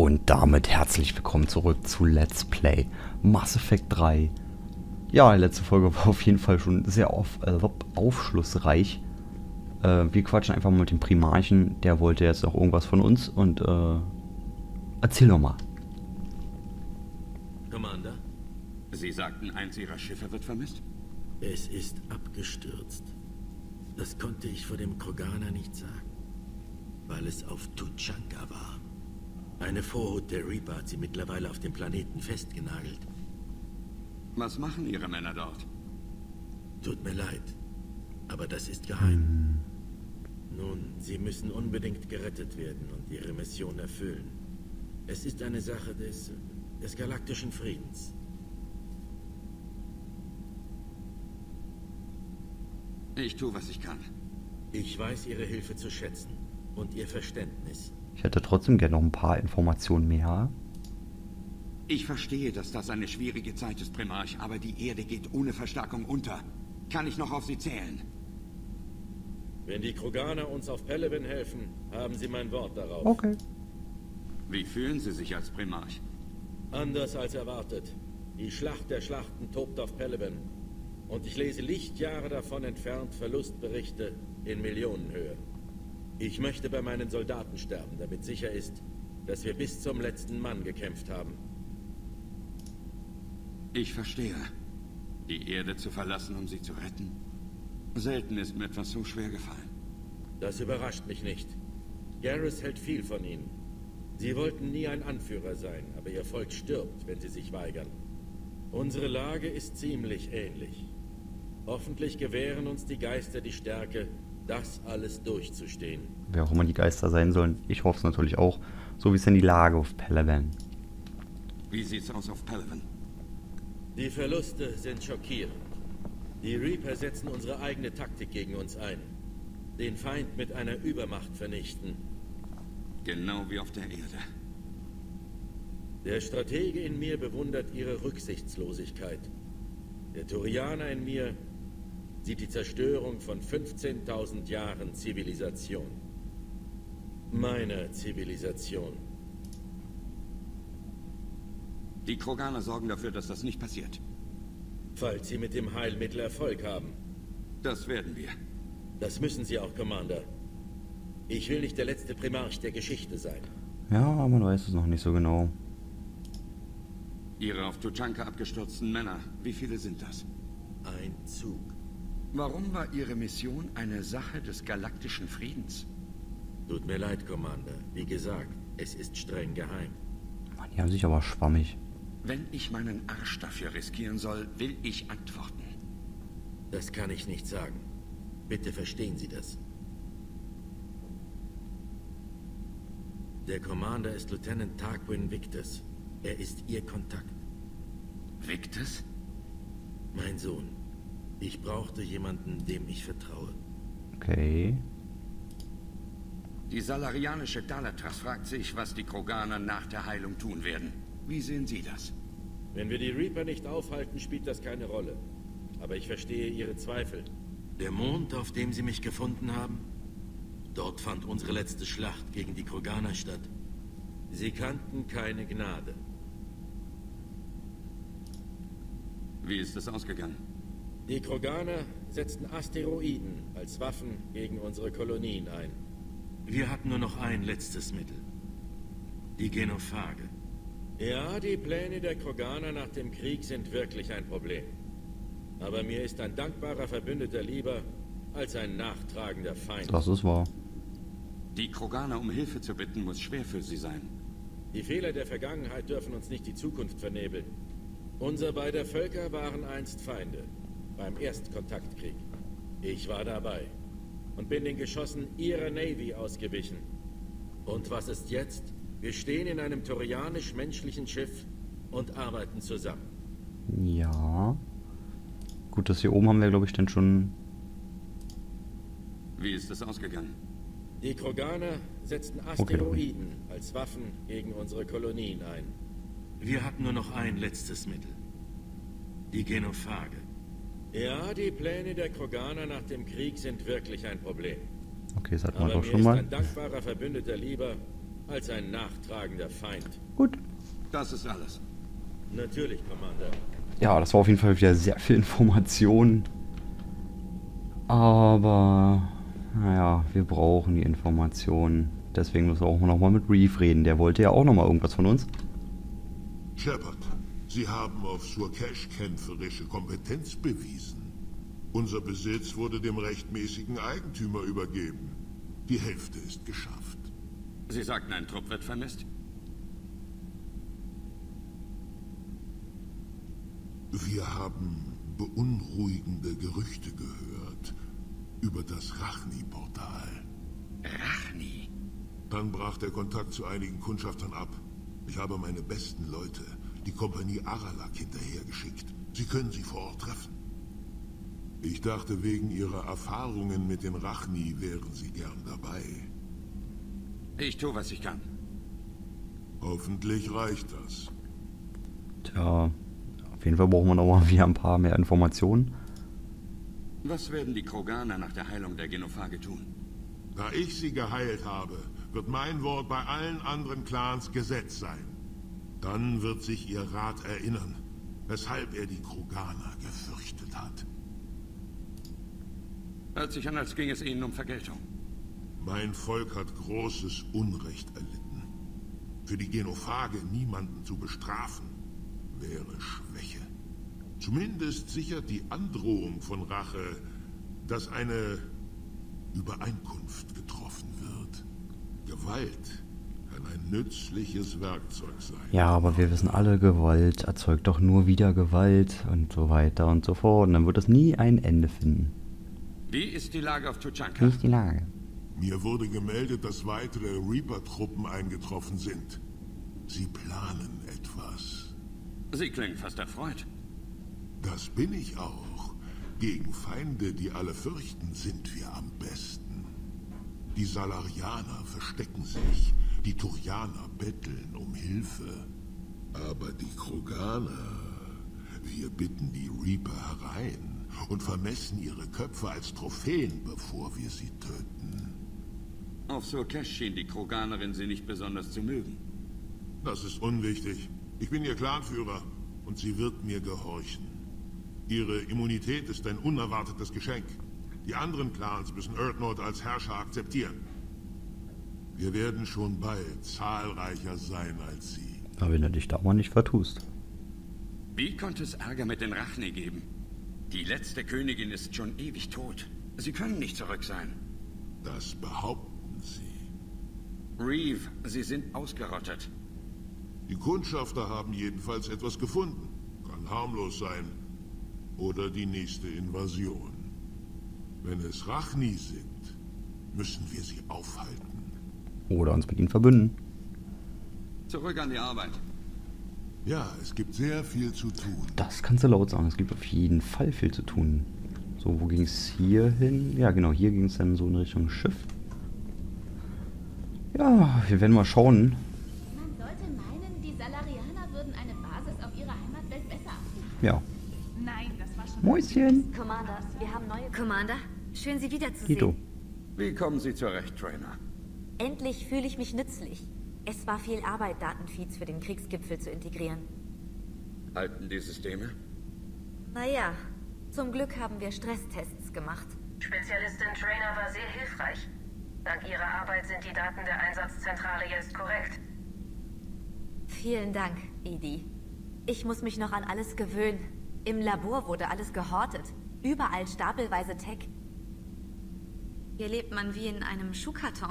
Und damit herzlich willkommen zurück zu Let's Play Mass Effect 3. Ja, die letzte Folge war auf jeden Fall schon sehr aufschlussreich. Wir quatschen einfach mal mit dem Primarchen, der wollte jetzt auch irgendwas von uns und erzähl doch mal. Commander? Sie sagten, eins Ihrer Schiffe wird vermisst? Es ist abgestürzt. Das konnte ich vor dem Kroganer nicht sagen, weil es auf Tuchanka war. Eine Vorhut der Reaper hat sie mittlerweile auf dem Planeten festgenagelt. Was machen Ihre Männer dort? Tut mir leid, aber das ist geheim. Nun, sie müssen unbedingt gerettet werden und ihre Mission erfüllen. Es ist eine Sache des galaktischen Friedens. Ich tue, was ich kann. Ich weiß Ihre Hilfe zu schätzen und Ihr Verständnis. Ich hätte trotzdem gerne noch ein paar Informationen mehr. Ich verstehe, dass das eine schwierige Zeit ist, Primarch, aber die Erde geht ohne Verstärkung unter. Kann ich noch auf Sie zählen? Wenn die Kroganer uns auf Pelivan helfen, haben Sie mein Wort darauf. Okay. Wie fühlen Sie sich als Primarch? Anders als erwartet. Die Schlacht der Schlachten tobt auf Pelivan. Und ich lese Lichtjahre davon entfernt Verlustberichte in Millionenhöhe. Ich möchte bei meinen Soldaten sterben, damit sicher ist, dass wir bis zum letzten Mann gekämpft haben. Ich verstehe. Die Erde zu verlassen, um sie zu retten? Selten ist mir etwas so schwer gefallen. Das überrascht mich nicht. Garrus hält viel von Ihnen. Sie wollten nie ein Anführer sein, aber Ihr Volk stirbt, wenn Sie sich weigern. Unsere Lage ist ziemlich ähnlich. Hoffentlich gewähren uns die Geister die Stärke, das alles durchzustehen. Wer auch immer die Geister sein sollen, ich hoffe es natürlich auch. So wie ist denn die Lage auf Pelivan? Wie sieht's aus auf Pelivan? Die Verluste sind schockierend. Die Reaper setzen unsere eigene Taktik gegen uns ein. Den Feind mit einer Übermacht vernichten. Genau wie auf der Erde. Der Stratege in mir bewundert ihre Rücksichtslosigkeit. Der Turianer in mir sieht die Zerstörung von 15.000 Jahren Zivilisation. Meiner Zivilisation. Die Kroganer sorgen dafür, dass das nicht passiert. Falls Sie mit dem Heilmittel Erfolg haben. Das werden wir. Das müssen Sie auch, Commander. Ich will nicht der letzte Primarch der Geschichte sein. Ja, man weiß es noch nicht so genau. Ihre auf Tuchanka abgestürzten Männer, wie viele sind das? Ein Zug. Warum war Ihre Mission eine Sache des galaktischen Friedens? Tut mir leid, Commander. Wie gesagt, es ist streng geheim. Mann, die haben sich aber schwammig. Wenn ich meinen Arsch dafür riskieren soll, will ich antworten. Das kann ich nicht sagen. Bitte verstehen Sie das. Der Commander ist Lieutenant Tarquin Victus. Er ist Ihr Kontakt. Victus? Mein Sohn. Ich brauchte jemanden, dem ich vertraue. Okay. Die salarianische Dalatras fragt sich, was die Kroganer nach der Heilung tun werden. Wie sehen Sie das? Wenn wir die Reaper nicht aufhalten, spielt das keine Rolle. Aber ich verstehe Ihre Zweifel. Der Mond, auf dem Sie mich gefunden haben? Dort fand unsere letzte Schlacht gegen die Kroganer statt. Sie kannten keine Gnade. Wie ist es ausgegangen? Die Kroganer setzten Asteroiden als Waffen gegen unsere Kolonien ein. Wir hatten nur noch ein letztes Mittel. Die Genophage. Ja, die Pläne der Kroganer nach dem Krieg sind wirklich ein Problem. Aber mir ist ein dankbarer Verbündeter lieber als ein nachtragender Feind. Das ist wahr. Die Kroganer um Hilfe zu bitten, muss schwer für sie sein. Die Fehler der Vergangenheit dürfen uns nicht die Zukunft vernebeln. Unser beider Völker waren einst Feinde. Beim Erstkontaktkrieg. Ich war dabei. Und bin den Geschossen ihrer Navy ausgewichen. Und was ist jetzt? Wir stehen in einem turianisch-menschlichen Schiff und arbeiten zusammen. Ja. Gut, das hier oben haben wir, glaube ich, dann schon... Wie ist es ausgegangen? Die Kroganer setzten Asteroiden als Waffen gegen unsere Kolonien ein. Wir hatten nur noch ein letztes Mittel. Die Genophage. Ja, die Pläne der Kroganer nach dem Krieg sind wirklich ein Problem. Okay, das hat man Aber doch mir schon ist mal. ein dankbarer Verbündeter lieber als ein nachtragender Feind. Gut. Das ist alles. Natürlich, Commander. Ja, das war auf jeden Fall wieder sehr viel Information. Aber, naja, wir brauchen die Informationen. Deswegen müssen wir auch nochmal mit Reeve reden. Der wollte ja auch nochmal irgendwas von uns. Shepard, Sie haben auf Surkesh kämpferische Kompetenz bewiesen. Unser Besitz wurde dem rechtmäßigen Eigentümer übergeben. Die Hälfte ist geschafft. Sie sagten, ein Trupp wird vermisst? Wir haben beunruhigende Gerüchte gehört über das Rachni-Portal. Rachni? Dann brach der Kontakt zu einigen Kundschaftern ab. Ich habe meine besten Leute, die Kompanie Aralak, hinterhergeschickt. Sie können sie vor Ort treffen. Ich dachte, wegen Ihrer Erfahrungen mit den Rachni wären Sie gern dabei. Ich tue, was ich kann. Hoffentlich reicht das. Tja, auf jeden Fall brauchen wir noch mal wieder ein paar mehr Informationen. Was werden die Kroganer nach der Heilung der Genophage tun? Da ich sie geheilt habe, wird mein Wort bei allen anderen Clans Gesetz sein. Dann wird sich Ihr Rat erinnern, weshalb er die Kroganer gefürchtet hat. Hört sich an, als ging es Ihnen um Vergeltung. Mein Volk hat großes Unrecht erlitten. Für die Genophage niemanden zu bestrafen, wäre Schwäche. Zumindest sichert die Androhung von Rache, dass eine Übereinkunft getroffen wird. Gewalt kann ein nützliches Werkzeug sein. Ja, aber wir wissen alle, Gewalt erzeugt doch nur wieder Gewalt und so weiter und so fort. Und dann wird es nie ein Ende finden. Wie ist die Lage auf Tuchanka? Nicht die Lage. Mir wurde gemeldet, dass weitere Reaper-Truppen eingetroffen sind. Sie planen etwas. Sie klingen fast erfreut. Das bin ich auch. Gegen Feinde, die alle fürchten, sind wir am besten. Die Salarianer verstecken sich, die Turianer betteln um Hilfe. Aber die Kroganer, wir bitten die Reaper herein und vermessen ihre Köpfe als Trophäen, bevor wir sie töten. Auf Surkesh schien die Kroganerin sie nicht besonders zu mögen. Das ist unwichtig. Ich bin ihr Clanführer und sie wird mir gehorchen. Ihre Immunität ist ein unerwartetes Geschenk. Die anderen Clans müssen Urdnot als Herrscher akzeptieren. Wir werden schon bald zahlreicher sein als sie. Aber wenn du dich da mal nicht vertust. Wie konnte es Ärger mit den Rachni geben? Die letzte Königin ist schon ewig tot. Sie können nicht zurück sein. Das behaupten sie. Reeve, sie sind ausgerottet. Die Kundschafter haben jedenfalls etwas gefunden. Kann harmlos sein. Oder die nächste Invasion. Wenn es Rachni sind, müssen wir sie aufhalten. Oder uns mit ihnen verbünden. Zurück an die Arbeit. Ja, es gibt sehr viel zu tun. Das kannst du laut sagen. Es gibt auf jeden Fall viel zu tun. So, wo ging es hier hin? Ja, genau, hier ging es dann so in Richtung Schiff. Ja, wir werden mal schauen. Man sollte meinen, die Salarianer würden eine Basis auf ihrer Heimatwelt besser absichern. Ja. Nein, das war schon... Mäuschen. Commander, wir haben neue... Commander, schön Sie wiederzusehen. Tito. Wie kommen Sie zurecht, Trainer? Endlich fühle ich mich nützlich. Es war viel Arbeit, Datenfeeds für den Kriegsgipfel zu integrieren. Halten die Systeme? Naja, zum Glück haben wir Stresstests gemacht. Spezialistin Trainer war sehr hilfreich. Dank ihrer Arbeit sind die Daten der Einsatzzentrale jetzt korrekt. Vielen Dank, Edie. Ich muss mich noch an alles gewöhnen. Im Labor wurde alles gehortet. Überall stapelweise Tech. Hier lebt man wie in einem Schuhkarton.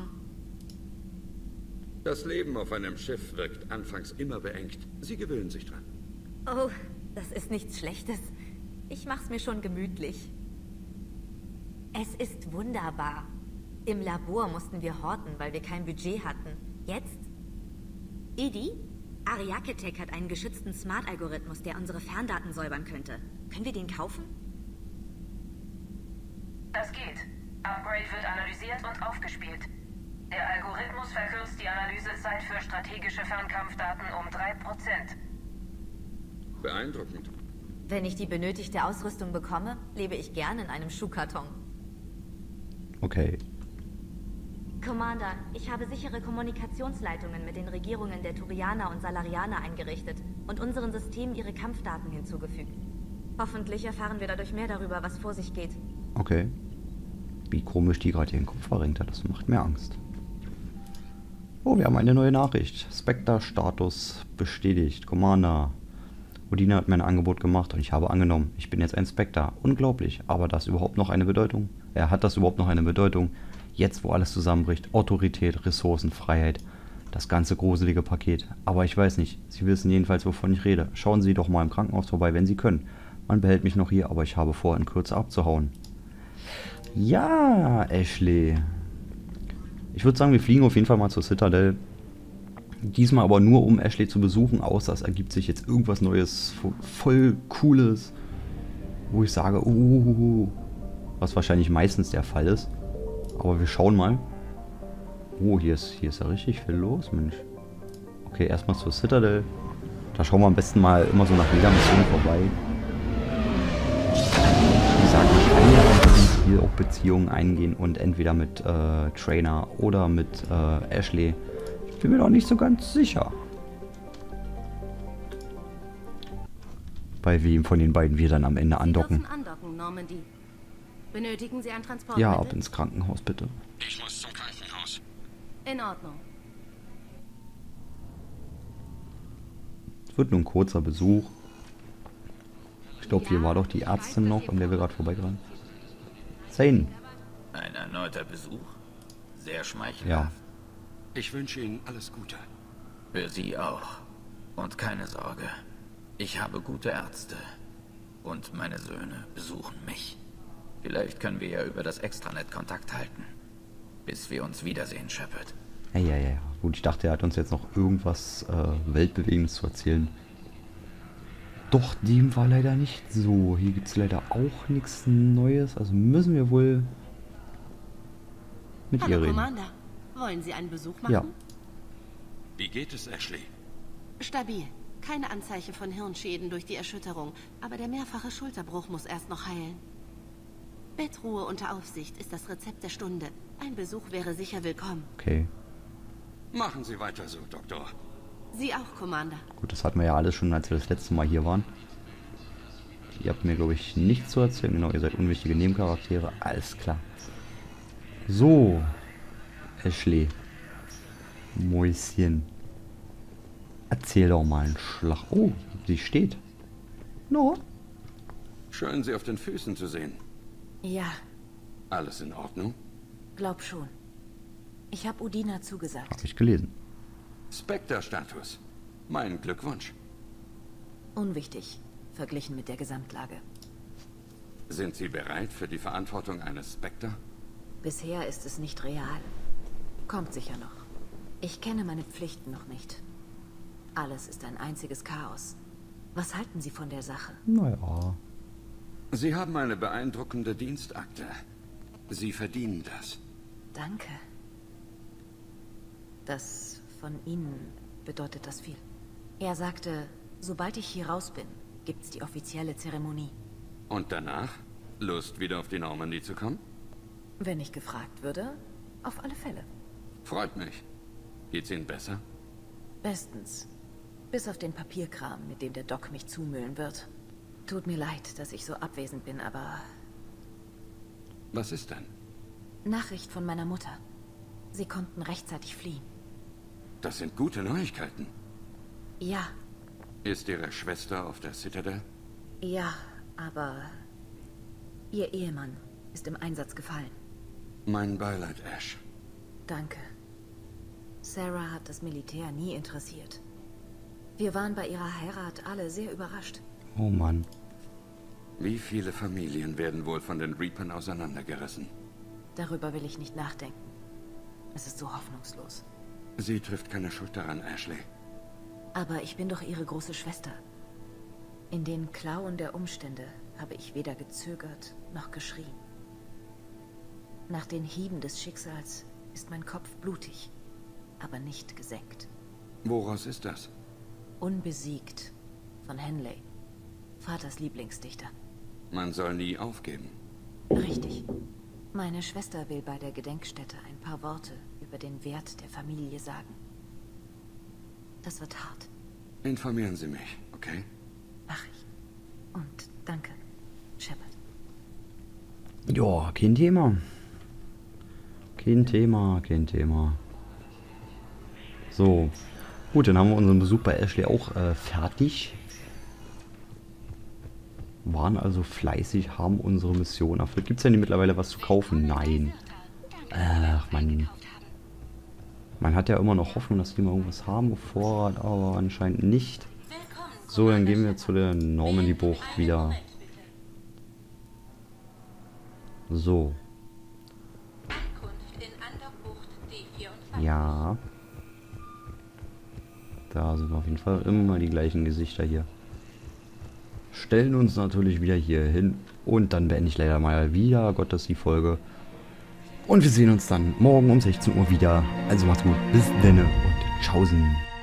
Das Leben auf einem Schiff wirkt anfangs immer beengt. Sie gewöhnen sich dran. Oh, das ist nichts Schlechtes. Ich mach's mir schon gemütlich. Es ist wunderbar. Im Labor mussten wir horten, weil wir kein Budget hatten. Jetzt? Edie? Ariaketech hat einen geschützten Smart-Algorithmus, der unsere Ferndaten säubern könnte. Können wir den kaufen? Das geht. Upgrade wird analysiert und aufgespielt. Der Algorithmus verkürzt die Analysezeit für strategische Fernkampfdaten um 3%. Beeindruckend. Wenn ich die benötigte Ausrüstung bekomme, lebe ich gern in einem Schuhkarton. Okay. Commander, ich habe sichere Kommunikationsleitungen mit den Regierungen der Turianer und Salarianer eingerichtet und unseren Systemen ihre Kampfdaten hinzugefügt. Hoffentlich erfahren wir dadurch mehr darüber, was vor sich geht. Okay. Wie komisch die gerade ihren Kopf verrenkt hat, das macht mir Angst. Oh, wir haben eine neue Nachricht. Spectre-Status bestätigt. Commander. Udina hat mir ein Angebot gemacht und ich habe angenommen. Ich bin jetzt ein Spectre. Unglaublich. Aber das überhaupt noch eine Bedeutung? Hat das überhaupt noch eine Bedeutung? Jetzt, wo alles zusammenbricht. Autorität, Ressourcen, Freiheit. Das ganze gruselige Paket. Aber ich weiß nicht. Sie wissen jedenfalls, wovon ich rede. Schauen Sie doch mal im Krankenhaus vorbei, wenn Sie können. Man behält mich noch hier, aber ich habe vor, in Kürze abzuhauen. Ja, Ashley. Ich würde sagen, wir fliegen auf jeden Fall mal zur Citadel. Diesmal aber nur, um Ashley zu besuchen, außer es ergibt sich jetzt irgendwas Neues, voll Cooles, wo ich sage, was wahrscheinlich meistens der Fall ist. Aber wir schauen mal. Oh, hier ist ja richtig viel los, Mensch. Okay, erstmal zur Citadel. Da schauen wir am besten mal immer so nach jeder Mission vorbei. Wie gesagt, man kann ja in diesem Spiel auch Beziehungen eingehen und entweder mit Trainer oder mit Ashley. Ich bin mir noch nicht so ganz sicher, bei wem von den beiden wir dann am Ende andocken. Andocken, Normandy. Benötigen Sie ein Transport? Ja, ab ins Krankenhaus, bitte. Ich muss zum Krankenhaus. In Ordnung. Es wird nur ein kurzer Besuch. Ich glaube, hier war doch die Ärztin noch, an der wir gerade vorbeigerannt. Zane. Ein erneuter Besuch? Sehr schmeichelhaft. Ja. Ich wünsche Ihnen alles Gute. Für Sie auch. Und keine Sorge. Ich habe gute Ärzte. Und meine Söhne besuchen mich. Vielleicht können wir ja über das Extranet Kontakt halten. Bis wir uns wiedersehen, Shepard. Ja. Gut, ich dachte, er hat uns jetzt noch irgendwas Weltbewegendes zu erzählen. Doch, dem war leider nicht so. Hier gibt es leider auch nichts Neues. Also müssen wir wohl mit ihr Hallo, reden. Commander. Wollen Sie einen Besuch machen? Ja. Wie geht es, Ashley? Stabil. Keine Anzeichen von Hirnschäden durch die Erschütterung, aber der mehrfache Schulterbruch muss erst noch heilen. Bettruhe unter Aufsicht ist das Rezept der Stunde. Ein Besuch wäre sicher willkommen. Okay. Machen Sie weiter so, Doktor. Sie auch, Commander. Gut, das hatten wir ja alles schon, als wir das letzte Mal hier waren. Ihr habt mir, glaube ich, nichts zu erzählen. Genau, ihr seid unwichtige Nebencharaktere. Alles klar. So. Ashley. Mäuschen. Erzähl doch mal einen Schlag. Oh, sie steht. No. Schön, Sie auf den Füßen zu sehen. Ja, Alles in Ordnung? glaub schon. Ich habe Udina zugesagt. Hab ich gelesen. Spectre-Status. Mein Glückwunsch. Unwichtig, verglichen mit der Gesamtlage. Sind Sie bereit für die Verantwortung eines Spectre? Bisher ist es nicht real. Kommt sicher noch. Ich kenne meine Pflichten noch nicht. Alles ist ein einziges Chaos. Was halten Sie von der Sache? Naja. Sie haben eine beeindruckende Dienstakte. Sie verdienen das. Danke. Das von Ihnen bedeutet das viel. Er sagte, sobald ich hier raus bin, gibt's die offizielle Zeremonie. Und danach? Lust, wieder auf die Normandie zu kommen? Wenn ich gefragt würde, auf alle Fälle. Freut mich. Geht's Ihnen besser? Bestens. Bis auf den Papierkram, mit dem der Doc mich zumüllen wird. Tut mir leid, dass ich so abwesend bin, aber... Was ist denn? Nachricht von meiner Mutter. Sie konnten rechtzeitig fliehen. Das sind gute Neuigkeiten. Ja, Ist Ihre Schwester auf der Citadel? ja, aber... Ihr Ehemann ist im Einsatz gefallen. Mein Beileid, Ash. Danke. Sarah hat das Militär nie interessiert. Wir waren bei ihrer Heirat alle sehr überrascht. Oh Mann. Wie viele Familien werden wohl von den Reapern auseinandergerissen? Darüber will ich nicht nachdenken. Es ist so hoffnungslos. Sie trifft keine Schuld daran, Ashley. Aber ich bin doch ihre große Schwester. In den Klauen der Umstände habe ich weder gezögert noch geschrien. Nach den Hieben des Schicksals ist mein Kopf blutig, aber nicht gesenkt. Woraus ist das? Unbesiegt von Henley, Vaters Lieblingsdichter. Man soll nie aufgeben. Richtig. Meine Schwester will bei der Gedenkstätte ein paar Worte über den Wert der Familie sagen. Das wird hart. Informieren Sie mich, okay? Mach ich. Und danke, Shepard. Ja, kein Thema. Kein Thema. So. Gut, dann haben wir unseren Besuch bei Ashley auch fertig. Waren also fleißig, haben unsere Mission erfüllt. Gibt es denn mittlerweile was zu kaufen? Nein. Ach, man hat ja immer noch Hoffnung, dass die mal irgendwas haben auf Vorrat, aber anscheinend nicht. So, dann gehen wir zu der Normandy-Bucht wieder. So. Ja. Da sind auf jeden Fall immer die gleichen Gesichter hier. Stellen uns natürlich wieder hier hin. Und dann beende ich leider mal wieder Gottes die Folge. Und wir sehen uns dann morgen um 16 Uhr wieder. Also macht's gut. Bis denne und tschaußen.